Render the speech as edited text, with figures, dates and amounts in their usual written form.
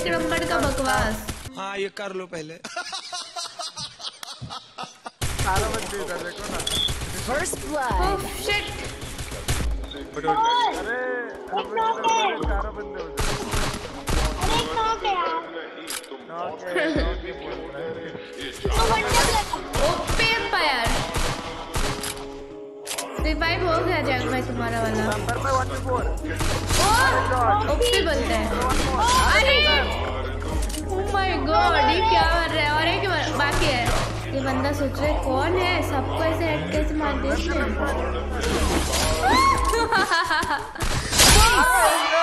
एक नंबर का बकवास। हाँ ये कर लो पहले। सारा बंदे इधर देखो ना। First blood. Oh shit. अरे हम लोग सारा बंदे उधर। नॉक है बोल रहा है। ओपी एम्पायर रिवाइव हो गया जग में तुम्हारा वाला। नंबर पे 1-4। ओपी बोलते हैं। अरे ओह माय गॉड ये क्या कर रहा है। और एक बाकी है। ये बंदा सोच रहा है कौन है, सबको ऐसे हेड कैसे मार देते हैं।